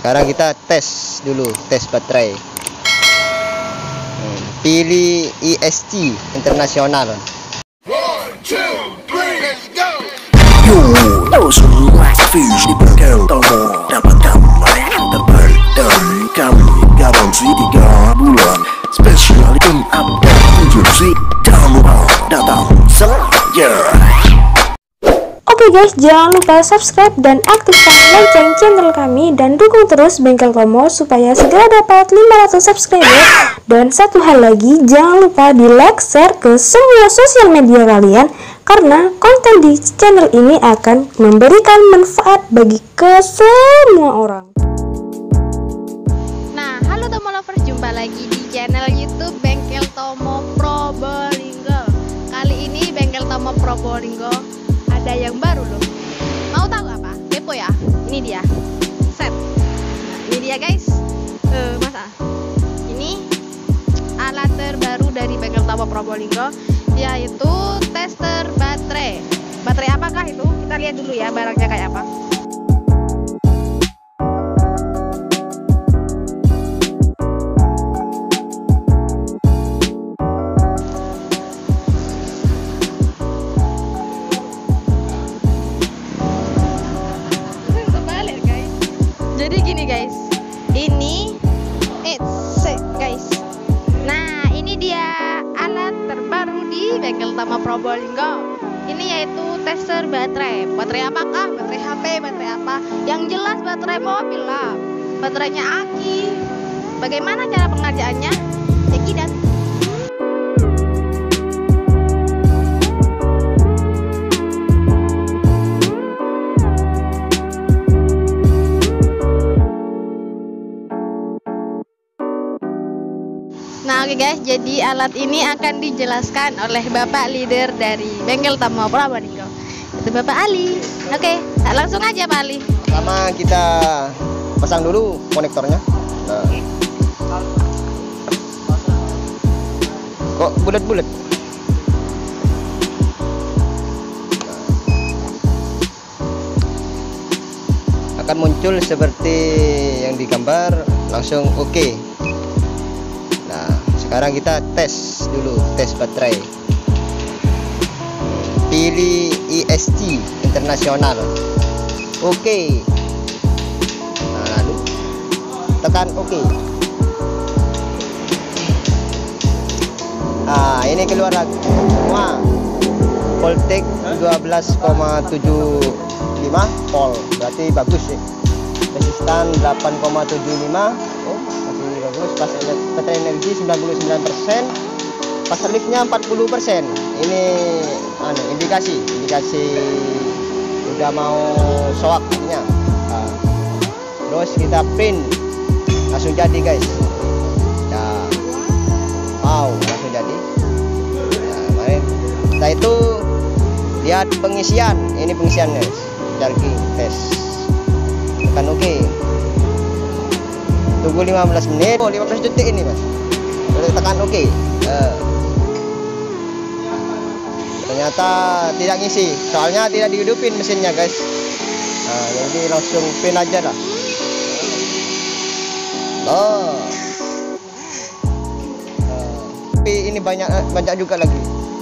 sekarang kita tes dulu, tes baterai. Pilih EST Internasional. 1, 2, 3, let's go. Yo, semua fish di bengkel Tomo dapatkan layanan terbaik dari kami, garansi 3 bulan. Spesial item update fungsi, jangan lupa datang saja. Oke guys, jangan lupa subscribe dan aktifkan lonceng channel kami dan dukung terus Bengkel Tomo supaya segera dapat 500 subscriber. Dan satu hal lagi, jangan lupa di like, share ke semua sosial media kalian karena konten di channel ini akan memberikan manfaat bagi ke semua orang. Nah, halo Tomo lovers, jumpa lagi di channel YouTube Bengkel Tomo Probolinggo. Kali ini Bengkel Tomo Probolinggo ada yang baru loh. Mau tahu apa? Kepo ya? Ini dia. Set. Nah, ini dia guys. Masa? Ini alat terbaru dari Bengkel Tomo Probolinggo, yaitu tester baterai. Baterai apakah itu? Kita lihat dulu ya barangnya kayak apa. Jadi gini guys, ini guys. Nah, ini dia alat terbaru di Bengkel Tomo Probolinggo. Ini yaitu tester baterai. Baterai apakah? Baterai HP, baterai apa? Yang jelas baterai mobil lah. Baterainya aki. Bagaimana cara pengerjaannya? Check it out. Nah oke guys, jadi alat ini akan dijelaskan oleh Bapak leader dari Bengkel Tomo Probolinggo, itu Bapak Ali. Oke, langsung aja Pak Ali. Pertama kita pasang dulu konektornya. Nah. Kok bulat-bulat? Akan muncul seperti yang digambar, langsung oke. Sekarang kita tes dulu, tes baterai. Pilih EST Internasional. Oke. Nah, lalu tekan oke. Nah, ini keluar lagi. Wah. Voltage 12,75 volt. Berarti bagus ya. Resistan 8,75. Oh, bagus. Baterai energi 99%, pasar liftnya 40%. Ini indikasi udah mau soak artinya. Nah, terus kita print, langsung jadi guys. Nah, wow, langsung jadi. Nah, mari. Setelah itu lihat pengisian. Ini pengisian guys, charging test. Tekan oke. Tunggu 15 menit, 15 detik ini mas. Lalu tekan oke. Ternyata tidak ngisi, soalnya tidak dihidupin mesinnya guys. Nah, jadi langsung pin aja lah. Tapi ini banyak juga lagi.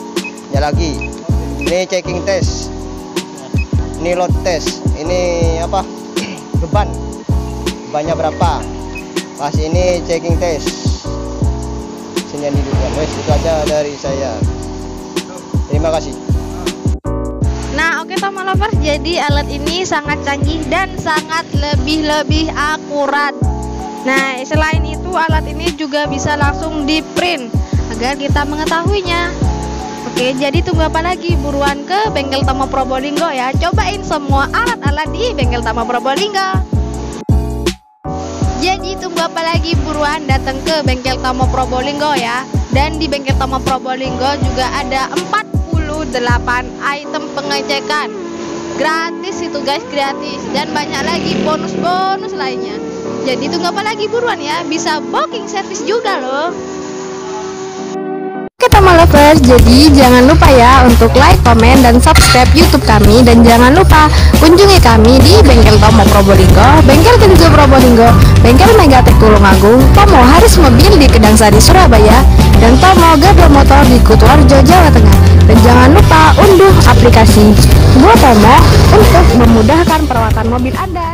Ini checking test. Ini load test. Ini apa? Bebannya berapa? Pas ini checking test. Sini dihidupkan. Wes, itu aja dari saya. Terima kasih. Nah oke Tomo lovers, jadi alat ini sangat canggih dan sangat lebih akurat. Nah selain itu alat ini juga bisa langsung di print agar kita mengetahuinya. Oke, jadi tunggu apa lagi, buruan ke Bengkel Tomo Probolinggo ya. Cobain semua alat-alat di Bengkel Tomo Probolinggo. Jadi tunggu apa lagi, buruan datang ke Bengkel Tomo Probolinggo ya. Dan di Bengkel Tomo Probolinggo juga ada 48 item pengecekan gratis itu guys, gratis, dan banyak lagi bonus-bonus lainnya. Jadi tunggu apa lagi, buruan ya, bisa booking service juga loh. Oke Tomo Lovers. Jadi jangan lupa ya untuk like, komen, dan subscribe YouTube kami. Dan jangan lupa kunjungi kami di Bengkel Tomo Probolinggo, Bengkel Kenzo Probolinggo, Bengkel Megatek Tulungagung, Tomo Haris Mobil di Kedangsari Surabaya, dan Tomo Gabel Motor di Kutoarjo Jawa Tengah. Dan jangan lupa unduh aplikasi Gua Tomo untuk memudahkan perawatan mobil Anda.